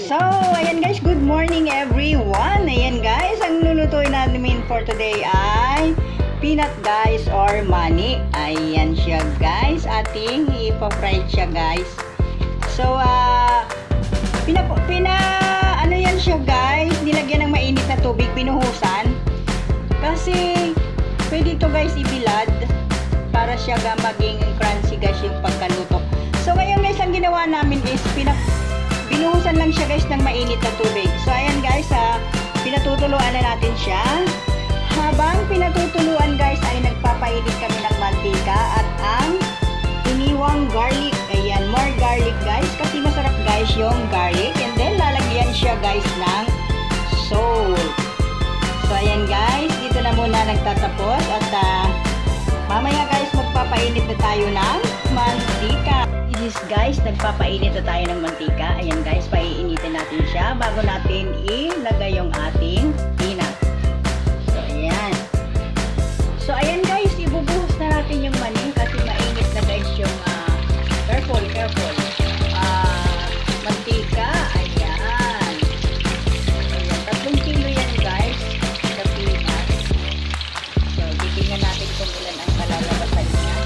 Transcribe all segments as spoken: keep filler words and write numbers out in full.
So, ayan guys, good morning everyone. Ayan guys, ang lulutuin natin for today ay peanut guys or mani. Ayan siya guys, ating ipa-fried siya guys. So, ah, uh, pina, pina, ano yan siya guys, nilagyan ng mainit na tubig, pinuhusan. Kasi, pwede ito guys ibilad para siya ga maging crunchy guys yung pagkaluto. So, ngayon guys, ang ginawa namin is pinak binuhusan lang siya guys ng mainit na tubig. So, ayan guys, ha, pinatutuluan na natin siya. Habang pinatutuluan guys, ay nagpapainit kami ng mantika at ang iniwang garlic. Ayan, more garlic guys, kasi masarap guys yung garlic. And then, lalagyan siya guys ng salt. So, ayan guys, dito na muna nagtatapos. At uh, mamaya guys, magpapainit na tayo ng mantika. This guys, nagpapainit na tayo ng mantika. Ayan guys, paiinitin natin siya bago natin ilagay yung ating peanut. So, ayan. So, ayan guys, ibubuhos na natin yung mani kasi mainit na guys yung uh, careful, careful. Uh, mantika. Ayan. Ayan. Tatlong kilo yan guys sa peanut. So, titingnan natin kung ilan ang malalabasan niya.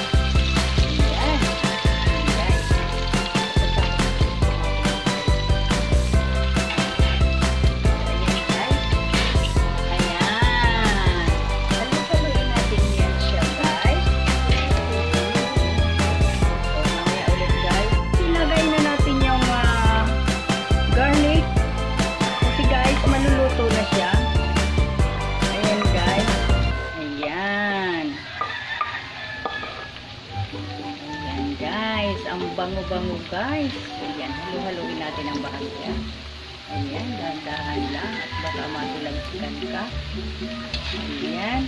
Ang bango-bango guys. Ayan, halu-haluin natin ang bahagya. Ayan, dahan-dahan lang at baka matulagsikan ka. Ayan.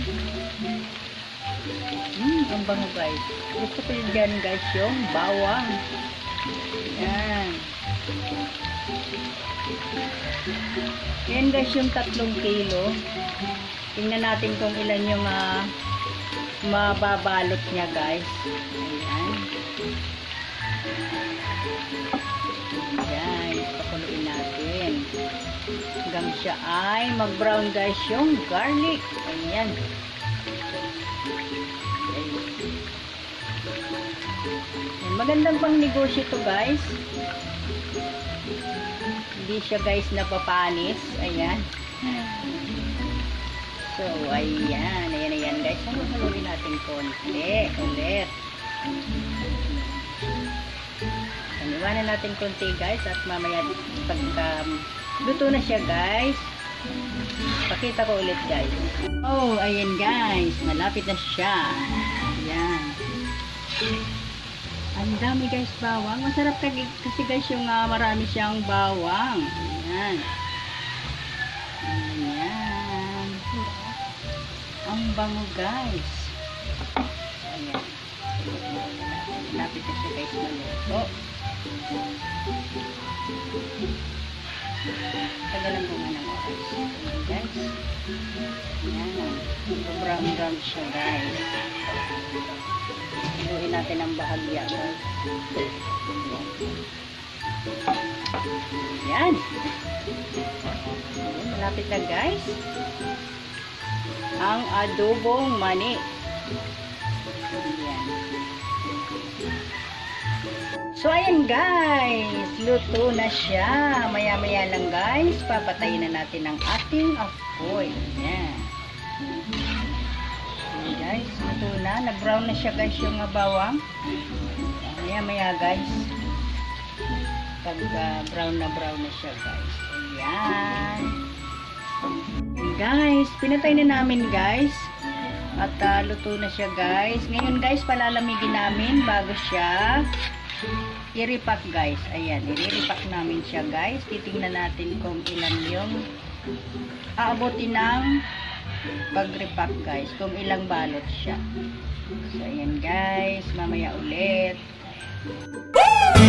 Hmm, ang bango guys. Gusto ko yun dyan guys yung bawang. Ayan. Ayan guys yung tatlong kilo. Tingnan natin kung ilan yung uh, mababalot niya guys. Ayan. Guys, pakuluin natin hanggang siya ay mag-brown guys yung garlic. Ayan. Ayan. Magandang pang negosyo to guys. Hindi siya guys napapanis. Ayan. So, ayan. Ayan, ayan guys. Haluin natin konti. Ulit. Iwanan natin konti guys at mamaya pagka um, luto na siya guys, pakita ko ulit guys. Oh, ayan guys, malapit na siya. Ayan. Ang dami guys bawang. Masarap kasi guys yung uh, marami siyang bawang. Ayan. Ayan. Ang bango guys. Ayan. Malapit na siya guys maluto. Tagalan ko nga ng oras. Ayan guys. Ayan. Brown-brown siya guys. Iluin natin ang bahagya guys. Ayan. Ayan. Malapit na guys. Ang adobong mani. Ayan. So, ayan guys, luto na siya. Maya-maya lang guys, papatayin na natin ang ating apoy. Ayan. Ayan guys, luto na. Nag-brown na siya guys yung bawang. Maya-maya guys, pag uh, brown na brown na siya guys. Ayan. Ayan guys, pinatay na namin guys. At uh, luto na siya guys. Ngayon guys, palalamigin namin bago siya i-repack guys. Ayan, i-repack namin siya guys. Titingnan natin kung ilan yung aabotin ng pag-repack guys. Kung ilang balot siya. So, ayan guys. Mamaya ulit.